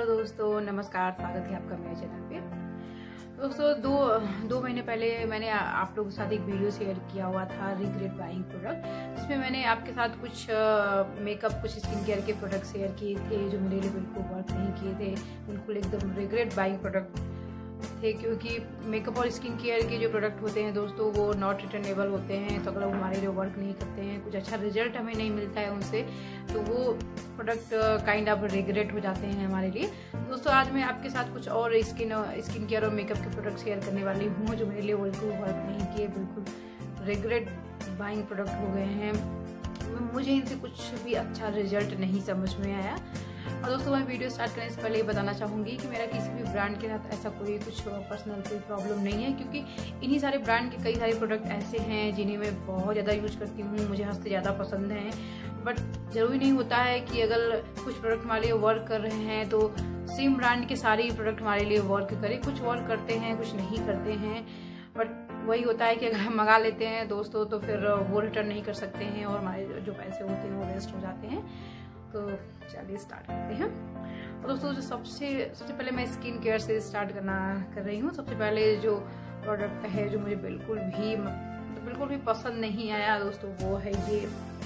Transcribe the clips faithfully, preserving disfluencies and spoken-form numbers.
दोस्तों, नमस्कार। स्वागत है आपका मेरे चैनल पे। दोस्तों दो दो महीने पहले मैंने आप लोगों के साथ एक वीडियो शेयर किया हुआ था रिग्रेट बाइंग प्रोडक्ट, जिसमें मैंने आपके साथ कुछ मेकअप कुछ स्किन केयर के प्रोडक्ट शेयर किए थे जो मेरे लिए बिल्कुल वर्क नहीं किए थे, बिल्कुल एकदम रिग्रेट बाइंग प्रोडक्ट थे। क्योंकि मेकअप और स्किन केयर के जो प्रोडक्ट होते हैं दोस्तों वो नॉट रिटर्नेबल होते हैं, तो अगर वो हमारे लिए वर्क नहीं करते हैं, कुछ अच्छा रिजल्ट हमें नहीं मिलता है उनसे, तो वो प्रोडक्ट काइंड ऑफ रिग्रेट हो जाते हैं हमारे लिए। दोस्तों आज मैं आपके साथ कुछ और स्किन स्किन केयर और मेकअप के प्रोडक्ट शेयर करने वाली हूँ जो मेरे लिए बिल्कुल वर्क नहीं किए, बिल्कुल रिग्रेट बाइंग प्रोडक्ट हो गए हैं। मुझे इनसे कुछ भी अच्छा रिजल्ट नहीं समझ में आया। और दोस्तों मैं वीडियो स्टार्ट करने से पहले ये बताना चाहूँगी कि मेरा किसी भी ब्रांड के साथ ऐसा कोई कुछ पर्सनल कोई प्रॉब्लम नहीं है, क्योंकि इन्हीं सारे ब्रांड के कई सारे प्रोडक्ट ऐसे हैं जिन्हें मैं बहुत ज़्यादा यूज करती हूँ, मुझे हद से ज़्यादा पसंद हैं। बट ज़रूरी नहीं होता है कि अगर कुछ प्रोडक्ट हमारे लिए वर्क कर रहे हैं तो सेम ब्रांड के सारे ही प्रोडक्ट हमारे लिए वर्क करें। कुछ वर्क करते हैं, कुछ नहीं करते हैं। बट वही होता है कि अगर हम मंगा लेते हैं दोस्तों तो फिर वो रिटर्न नहीं कर सकते हैं और हमारे जो पैसे होते हैं वो वेस्ट हो जाते हैं। तो चलिए स्टार्ट करते हैं। और दोस्तों जो सबसे सबसे पहले मैं स्किन केयर से स्टार्ट करना कर रही हूँ। सबसे पहले जो प्रोडक्ट है जो मुझे बिल्कुल भी तो बिल्कुल भी पसंद नहीं आया दोस्तों, वो है ये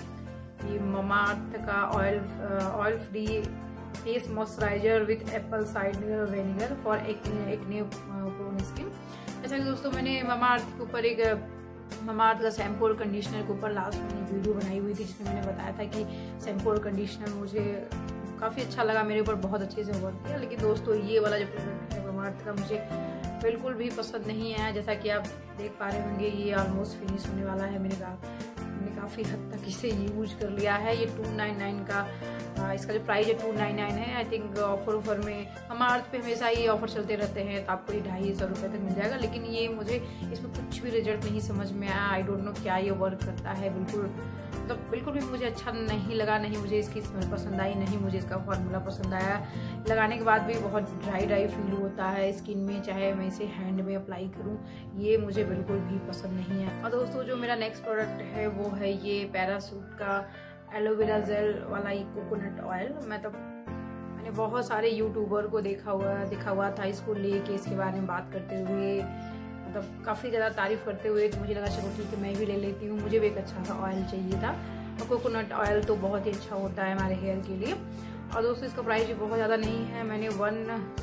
ये ममाअर्थ का oil oil free face moisturiser with apple cider vinegar for acne prone skin. जैसा कि दोस्तों मैंने ममाअर्थ के ऊपर एक ममाअर्थ का शैम्पू और कंडीशनर के ऊपर लास्ट में वीडियो बनाई हुई थी जिसमें मैंने बताया था कि शैम्पू और कंडीशनर मुझे काफ़ी अच्छा लगा, मेरे ऊपर बहुत अच्छे से वर्क किया। लेकिन दोस्तों ये वाला जो प्रोडक्ट है ममाअर्थ का मुझे बिल्कुल भी पसंद नहीं आया। जैसा कि आप देख पा रहे होंगे ये ऑलमोस्ट फिनिश होने वाला है। मैंने कहा मैंने काफ़ी हद तक इसे यूज कर लिया है। ये टू नाइन नाइन का आ, इसका जो प्राइस है टू नाइन नाइन है। आई थिंक ऑफर ऑफर में हमारे पे हमेशा ये ऑफर चलते रहते हैं तो आपको ये ढाई सौ रुपये तक मिल जाएगा। लेकिन ये मुझे इसमें कुछ भी रिजल्ट नहीं समझ में आया। आई डोंट नो क्या ये वर्क करता है, बिल्कुल मतलब बिल्कुल भी मुझे अच्छा नहीं लगा। नहीं मुझे इसकी स्मेल पसंद आई, नहीं मुझे इसका फॉर्मूला पसंद आया। लगाने के बाद भी बहुत ड्राई ड्राई फील होता है स्किन में, चाहे मैं इसे हैंड में अप्लाई करूं, ये मुझे बिल्कुल भी पसंद नहीं है। और दोस्तों जो मेरा नेक्स्ट प्रोडक्ट है वो है ये पैराशूट का एलोवेरा जेल वाला ये कोकोनट ऑयल। मैं तो मैंने बहुत सारे यूट्यूबर को देखा हुआ देखा हुआ था इसको लेके, इसके बारे में बात करते हुए, मतलब काफ़ी ज़्यादा तारीफ करते हुए, तो मुझे लगा चलो ठीक है मैं भी ले लेती हूँ। मुझे भी एक अच्छा सा ऑयल चाहिए था और कोकोनट ऑयल तो बहुत ही अच्छा होता है हमारे हेयर के लिए। और दोस्तों इसका प्राइस भी बहुत ज़्यादा नहीं है। मैंने one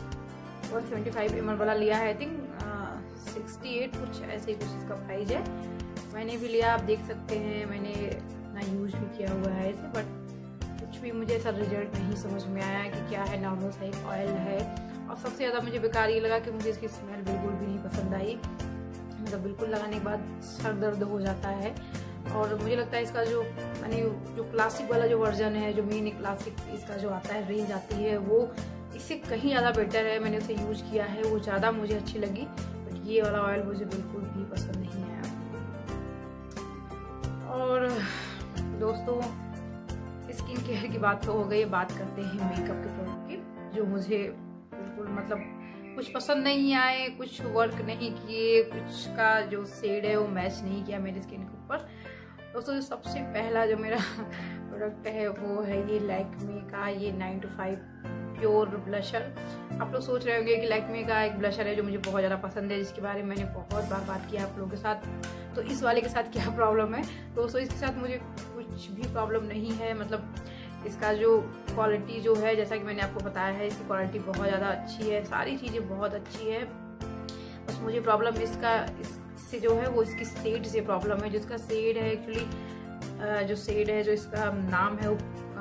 one seventy five M L वाला लिया है। आई थिंक सिक्सटी एट कुछ ऐसे ही कुछ इसका प्राइस है। मैंने भी लिया, आप देख सकते हैं, मैंने ना यूज भी किया हुआ है इसे, बट कुछ भी मुझे ऐसा रिजल्ट नहीं समझ में आया कि क्या है। नॉर्मल सा एक ऑयल है। और सबसे ज़्यादा मुझे बेकार ये लगा कि मुझे इसकी स्मेल बिल्कुल भी नहीं पसंद आई। मतलब बिल्कुल लगाने के बाद सर दर्द हो जाता है। और मुझे लगता है इसका जो मैंने जो क्लासिक वाला जो वर्जन है, जो मेन क्लासिक इसका जो आता है रेंज आती है, वो इससे कहीं ज़्यादा बेटर है। मैंने उसे यूज किया है, वो ज़्यादा मुझे अच्छी लगी। बट ये वाला ऑयल मुझे बिल्कुल भी पसंद नहीं आया। और दोस्तों स्किन केयर की बात तो हो गई, बात करते हैं मेकअप के प्रोडक्ट की जो मुझे बिल्कुल मतलब कुछ पसंद नहीं आए, कुछ वर्क नहीं किए, कुछ का जो शेड है वो मैच नहीं किया मेरी स्किन के ऊपर। दोस्तों जो सबसे पहला जो मेरा प्रोडक्ट है वो है ये लैक्मे का ये nine two five pure blusher. आप लोग सोच रहे होंगे कि लैक्मे का एक ब्लशर है जो मुझे बहुत ज़्यादा पसंद है, जिसके बारे में मैंने बहुत बार बात किया आप लोगों के साथ। तो इस वाले के साथ क्या प्रॉब्लम है दोस्तों? इसके साथ मुझे कुछ भी प्रॉब्लम नहीं है। मतलब इसका जो क्वालिटी जो है, जैसा कि मैंने आपको बताया है, इसकी क्वालिटी बहुत ज़्यादा अच्छी है, सारी चीज़ें बहुत अच्छी है। बस मुझे प्रॉब्लम इसका इससे जो है वो इसकी शेड से प्रॉब्लम है। जिसका शेड है एक्चुअली जो शेड है जो इसका नाम है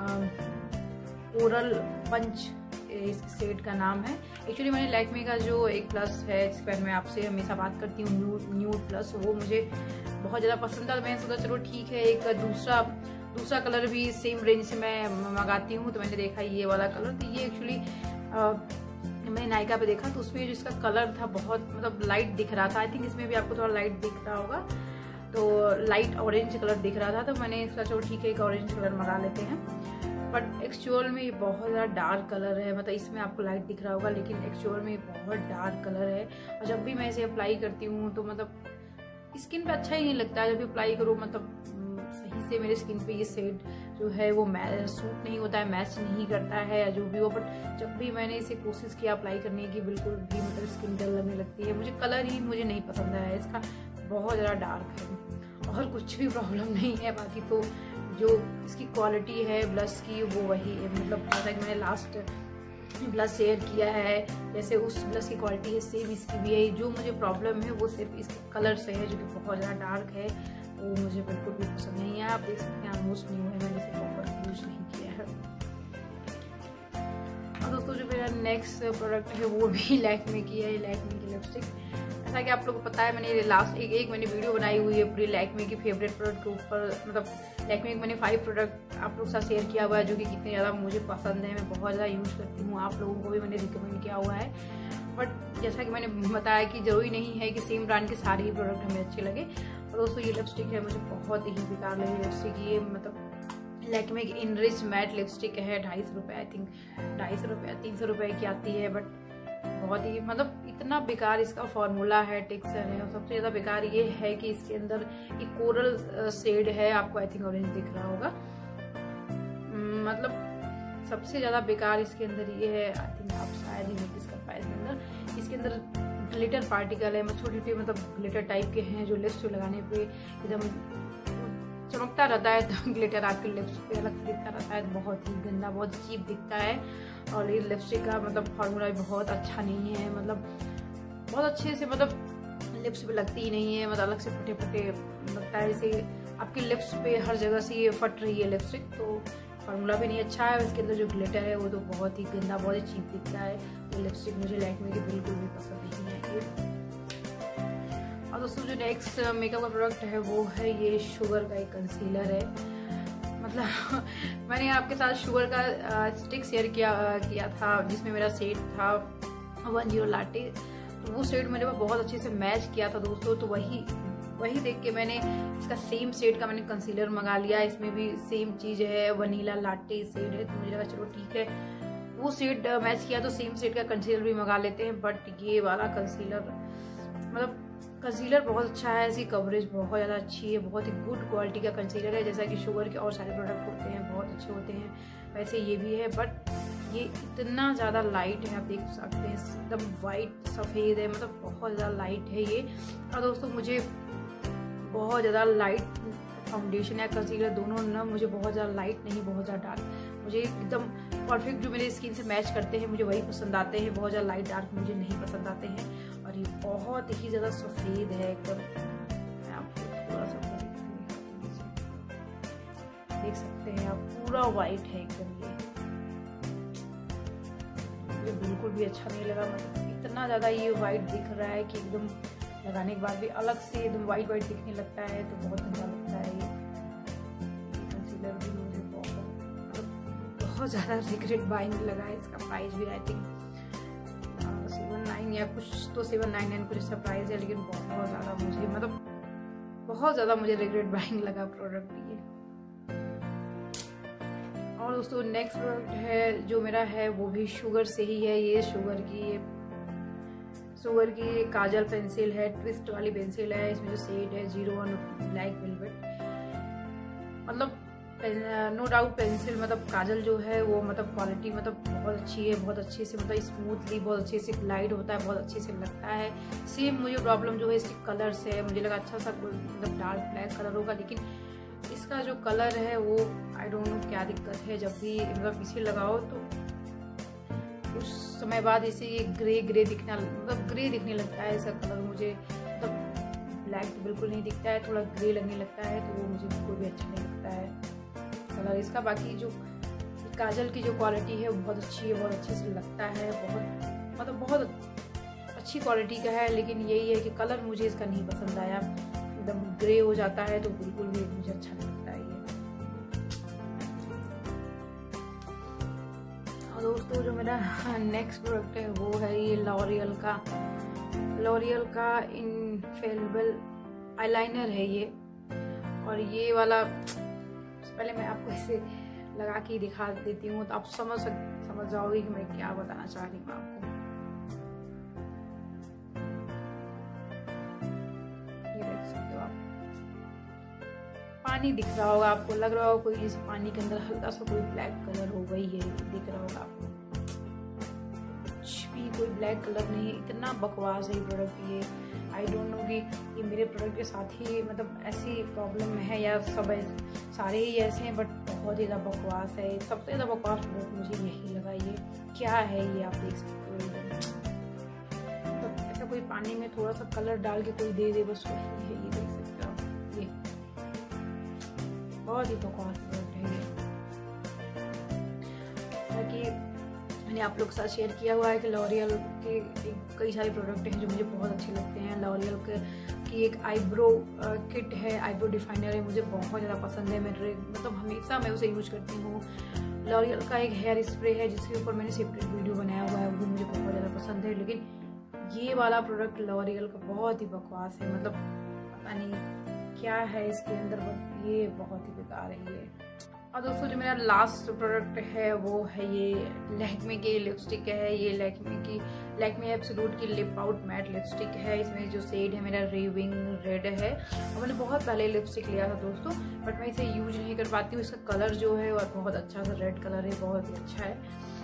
ओरल पंच, इस शेड का नाम है। एक्चुअली मैंने लैक्मे का जो एक प्लस है जिस पर मैं आपसे हमेशा बात करती हूँ न्यूड न्यूड प्लस, वो मुझे बहुत ज़्यादा पसंद था। तो मैंने सोचा चलो ठीक है एक दूसरा दूसरा कलर भी सेम रेंज से मैं मंगाती हूँ। तो मैंने देखा ये वाला कलर, तो ये एक्चुअली मैंने नायका पे देखा तो उसमें जिसका कलर था बहुत मतलब लाइट दिख रहा था। आई थिंक इसमें भी आपको थोड़ा लाइट दिख रहा होगा, तो लाइट ऑरेंज कलर दिख रहा था। तो मैंने सोचा चलो ठीक है एक ऑरेंज कलर मंगा लेते हैं। बट एक्चुअल में ये बहुत ज़्यादा डार्क कलर है। मतलब इसमें आपको लाइट दिख रहा होगा लेकिन एक्चुअल में बहुत डार्क कलर है। और जब भी मैं इसे अप्लाई करती हूँ तो मतलब स्किन पे अच्छा ही नहीं लगता है। जब भी अप्लाई करूँ मतलब सही से मेरे स्किन पे ये शेड जो है वो मैच सूट नहीं होता है, मैच नहीं करता है या जो भी हो। बट जब भी मैंने इसे कोशिश किया अप्लाई करने की, बिल्कुल भी मतलब स्किन डल लगने लगती है। मुझे कलर ही मुझे नहीं पसंद है इसका, बहुत ज़्यादा डार्क है और कुछ भी प्रॉब्लम नहीं है। बाकी तो जो इसकी क्वालिटी है ब्लश की वो वही है, मतलब जैसा कि मैंने लास्ट ब्लश शेयर किया है जैसे उस ब्लश की क्वालिटी है सेम इसकी भी है। जो मुझे प्रॉब्लम है वो सिर्फ इसके कलर से है, जो कि बहुत ज़्यादा डार्क है, वो मुझे बिल्कुल भी पसंद नहीं है। आप देख सकते हैं ऑलमोस्ट न्यू है, मैंने इसे प्रॉपर यूज नहीं किया है। और दोस्तों जो मेरा नेक्स्ट प्रोडक्ट है वो भी लैक्मे की है, लैक्मे की लिपस्टिक। जैसा कि आप लोगों को पता है मैंने लास्ट एक एक मैंने वीडियो बनाई हुई है पूरी लैक्मे की फेवरेट प्रोडक्ट के ऊपर, मतलब लैक्मे के मैंने फाइव प्रोडक्ट आप लोगों के साथ शेयर किया हुआ है जो कि कितने ज़्यादा मुझे पसंद है, मैं बहुत ज़्यादा यूज़ करती हूँ, आप लोगों को भी मैंने रिकमेंड किया हुआ है। बट जैसा कि मैंने बताया कि ज़रूरी नहीं है कि सेम ब्रांड के सारे ही प्रोडक्ट हमें अच्छे लगे। और दोस्तों ये लिपस्टिक है मुझे बहुत ही बेकार लगी लिपस्टिक। ये मतलब लैक्मे की इनरिच मैट लिपस्टिक है, ढाई सौ रुपये आई थिंक ढाई सौ रुपये तीन सौ रुपये की आती है। बट बहुत ही मतलब इतना बेकार इसका फॉर्मूला है, टेक्सचर है, और सबसे ज़्यादा बेकार ये है कि इसके अंदर एक कोरल शेड है, आपको आई थिंक ऑरेंज दिख रहा होगा। मतलब सबसे ज़्यादा बेकार इसके अंदर ये है, आई थिंक आप शायद ही नोटिस कर पाए इसके अंदर इसके अंदर ग्लिटर पार्टिकल है, छोटे छोटे मतलब ग्लिटर टाइप के हैं जो लिप्स पे लगाने पे एकदम चमकता रहता है, तो ग्लिटर आपके लिप्स पे अलग दिखता रहता है, बहुत ही गंदा बहुत चीप दिखता है। और ये लिपस्टिक का मतलब फार्मूला भी बहुत अच्छा नहीं है, मतलब बहुत अच्छे से मतलब लिप्स पे लगती ही नहीं है, मतलब अलग से फटे फटे लगता है, जैसे आपके लिप्स पे हर जगह से ये फट रही है लिपस्टिक। तो फार्मूला भी नहीं अच्छा है, इसके अंदर जो ग्लिटर है वो तो बहुत ही गंदा बहुत ही चीप दिखता है। ये लिपस्टिक मुझे लैक्मे की बिल्कुल भी पसंद नहीं है। और दोस्तों जो नेक्स्ट मेकअप का प्रोडक्ट है वो है ये शुगर का एक कंसीलर है। मतलब मैंने आपके साथ शुगर का स्टिक शेयर किया किया था जिसमें मेरा सेट था वन जीरो लाटे, तो वो सेट मेरे पास बहुत अच्छे से मैच किया था दोस्तों। तो वही वही देख के मैंने इसका सेम सेट का मैंने कंसीलर मंगा लिया। इसमें भी सेम चीज़ है, वनीला लाटे सेट है, तो मुझे लगा चलो ठीक है वो सेट मैच किया तो सेम सेट का कंसीलर भी मंगा लेते हैं। बट ये वाला कंसीलर मतलब कंसीलर बहुत अच्छा है, इसकी कवरेज बहुत ज़्यादा अच्छी है, बहुत ही गुड क्वालिटी का कंसीलर है। जैसा कि शुगर के और सारे प्रोडक्ट होते हैं बहुत अच्छे होते हैं, वैसे ये भी है। बट ये इतना ज़्यादा लाइट है, आप देख सकते हैं एकदम वाइट सफ़ेद है, मतलब बहुत ज़्यादा लाइट है ये। और दोस्तों मुझे बहुत ज़्यादा लाइट फाउंडेशन या कंसीलर दोनों ना मुझे बहुत ज़्यादा लाइट नहीं बहुत ज़्यादा डार्क, मुझे एकदम परफेक्ट जो मेरे स्किन से मैच करते हैं मुझे वही पसंद आते हैं। बहुत ज़्यादा लाइट डार्क मुझे नहीं पसंद आते हैं। और ये बहुत ही ज़्यादा सफ़ेद है एकदम, मैं आपको थोड़ा सा देख सकते हैं आप, पूरा वाइट है एकदम। ये मुझे बिल्कुल भी अच्छा नहीं लगा, मतलब इतना ज़्यादा ये वाइट दिख रहा है कि एकदम लगाने के बाद भी अलग से एकदम वाइट वाइट दिखने लगता है, तो बहुत अच्छा लगता है। ये कंसीलर भी मुझे बहुत बहुत ज़्यादा रिग्रेट बाइंग लगा है। इसका प्राइस भी आई थिंक सेवन नाइन या कुछ तो सेवन नाइन नाइन कुछ ऐसा प्राइस है, लेकिन बहुत ज़्यादा मुझे मतलब बहुत ज़्यादा मुझे रिग्रेट बाइंग लगा प्रोडक्ट ये। और दोस्तों नेक्स्ट प्रोडक्ट है जो मेरा है वो भी शुगर से ही है। ये शुगर की ये शुगर की काजल पेंसिल है, ट्विस्ट वाली पेंसिल है। इसमें जो शेड है जीरो वन ब्लैक वेलवेट, मतलब नो डाउट पेंसिल मतलब काजल जो है वो मतलब क्वालिटी मतलब बहुत अच्छी है, बहुत अच्छे से मतलब स्मूथली बहुत अच्छे से ग्लाइड होता है, बहुत अच्छे से लगता है। सेम मुझे प्रॉब्लम जो है इसके कलर से है, मुझे लगा अच्छा सा मतलब डार्क ब्लैक कलर होगा, लेकिन इसका जो कलर है वो आई डोंट नो क्या दिक्कत है। जब भी मतलब इसे लगाओ तो उस समय बाद इसे ये ग्रे ग्रे दिखना मतलब ग्रे दिखने लगता है इसका कलर। मुझे मतलब ब्लैक तो बिल्कुल नहीं दिखता है, थोड़ा ग्रे लगने लगता है, तो वो मुझे बिल्कुल भी अच्छा नहीं लगता है कलर इसका। बाकी जो काजल की जो क्वालिटी है वो बहुत अच्छी है, बहुत अच्छे से लगता है, बहुत मतलब बहुत अच्छी क्वालिटी का है। लेकिन यही है कि कलर मुझे इसका नहीं पसंद आया, एकदम ग्रे हो जाता है, तो बिल्कुल भी मुझे अच्छा नहीं लगता है ये। और दोस्तों जो मेरा नेक्स्ट प्रोडक्ट है वो है ये लॉरियल का लॉरियल का इनफेलिबल आईलाइनर है ये। और ये वाला पहले मैं आपको इसे लगा के दिखा देती हूँ तो आप समझ समझ जाओगे कि मैं क्या बताना चाह रही हूँ आपको। ये देख सकते हो आप, पानी दिख रहा होगा आपको, लग रहा होगा कोई जैसे पानी के अंदर हल्का सा कोई ब्लैक कलर हो गई है, दिख रहा होगा आपको। कुछ भी कोई ब्लैक कलर नहीं, इतना बकवास है ये प्रोडक्ट। ये आई डोंट नो कि ये मेरे प्रोडक्ट के साथ ही मतलब ऐसी प्रॉब्लम है या सब सारे ही ऐसे हैं, बट बहुत ही ज़्यादा बकवास है। सबसे ज़्यादा बकवास प्रोडक्ट मुझे यही लगा। ये क्या है, ये आप देख सकते हो, मतलब ऐसा कोई पानी में थोड़ा सा कलर डाल के कोई दे दे, बस वही है। ये देख सकते हो आप, ये बहुत ही बकवास प्रोडक्ट है ये। बाकी मैंने आप लोग के साथ शेयर किया हुआ है कि लॉरियल के कई सारे प्रोडक्ट हैं जो मुझे बहुत अच्छे लगते हैं। लॉरियल के की एक आईब्रो किट है, आईब्रो डिफाइनर है, मुझे बहुत ज़्यादा पसंद है। मेरे मतलब हमेशा मैं उसे यूज करती हूँ। लॉरियल का एक हेयर स्प्रे है जिसके ऊपर मैंने सेपरेट वीडियो बनाया हुआ है, वो भी मुझे बहुत ज़्यादा पसंद है। लेकिन ये वाला प्रोडक्ट लॉरियल का बहुत ही बकवास है, मतलब पता नहीं क्या है इसके अंदर, बट ये बहुत ही बेकार है ये। और दोस्तों जो मेरा लास्ट प्रोडक्ट है वो है ये लैक्मे की लिपस्टिक है। ये लैक्मे की लैक्मे एब्सोल्यूट की लिप आउट मैट लिपस्टिक है। इसमें जो शेड है मेरा रिविंग रेड है, और मैंने बहुत पहले लिपस्टिक लिया था दोस्तों, बट मैं इसे यूज नहीं कर पाती हूँ। इसका कलर जो है और बहुत अच्छा सा रेड कलर है, बहुत ही अच्छा है,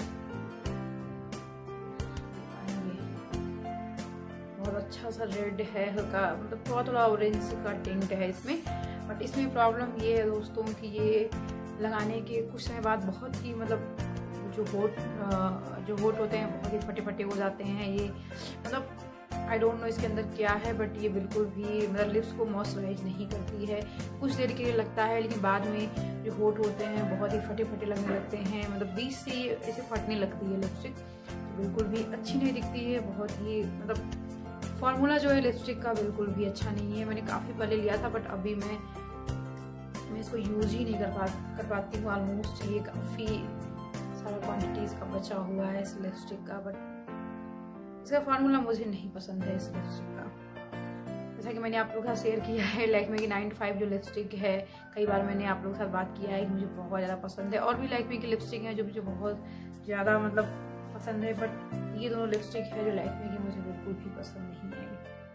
बहुत अच्छा सा रेड है, हल्का मतलब थोड़ा थोड़ा ऑरेंज का टिंट है इसमें। बट इसमें प्रॉब्लम ये है दोस्तों कि ये लगाने के कुछ समय बाद बहुत ही मतलब जो होठ जो होठ होते हैं बहुत ही फटे फटे हो जाते हैं। ये मतलब आई डोंट नो इसके अंदर क्या है, बट ये बिल्कुल भी मतलब लिप्स को मॉइस्चराइज नहीं करती है। कुछ देर के लिए लगता है, लेकिन बाद में जो होठ होते हैं बहुत ही फटे फटे लगने लगते हैं, मतलब बीच से ऐसे फटने लगती है लिपस्टिक, तो बिल्कुल भी अच्छी नहीं दिखती है। बहुत ही मतलब फॉर्मूला जो है लिपस्टिक का बिल्कुल भी अच्छा नहीं है। मैंने काफ़ी पहले लिया था, बट अभी मैं मैं इसको यूज ही नहीं कर पा कर पाती हूँ ऑलमोस्ट। ये काफ़ी सारा क्वांटिटी इसका बचा हुआ है इस लिपस्टिक का, बट इसका फार्मूला मुझे नहीं पसंद है इस लिपस्टिक का। जैसा कि मैंने आप लोगों के साथ शेयर किया है, लैक्मे की नाइन्टी फाइव जो लिपस्टिक है, कई बार मैंने आप लोगों के साथ बात किया है कि मुझे बहुत ज़्यादा पसंद है। और भी लैक्मे की लिपस्टिक है जो मुझे बहुत ज़्यादा मतलब पसंद है, बट ये दोनों लिपस्टिक है जो लैक्मे की मुझे बिल्कुल भी पसंद नहीं है।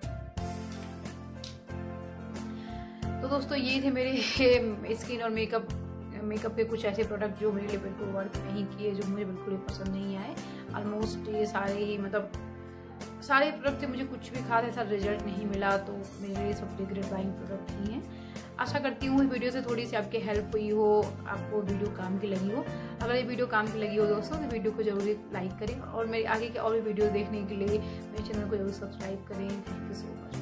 तो दोस्तों ये थे मेरे स्किन और मेकअप मेकअप के कुछ ऐसे प्रोडक्ट जो मेरे लिए बिल्कुल वर्क नहीं किए, जो मुझे बिल्कुल भी पसंद नहीं आए। ऑलमोस्ट ये सारे ही मतलब सारे प्रोडक्ट से मुझे कुछ भी खास ऐसा रिजल्ट नहीं मिला, तो मेरे लिए सब रिग्रेट बाइंग प्रोडक्ट ही हैं। आशा करती हूँ इस वीडियो से थोड़ी सी आपकी हेल्प हुई हो, आपको वीडियो काम की लगी हो। अगर ये वीडियो काम की लगी हो दोस्तों तो वीडियो को जरूर लाइक करें, और मेरे आगे के और भी वीडियो देखने के लिए मेरे चैनल को जरूर सब्सक्राइब करें। Thank you so much.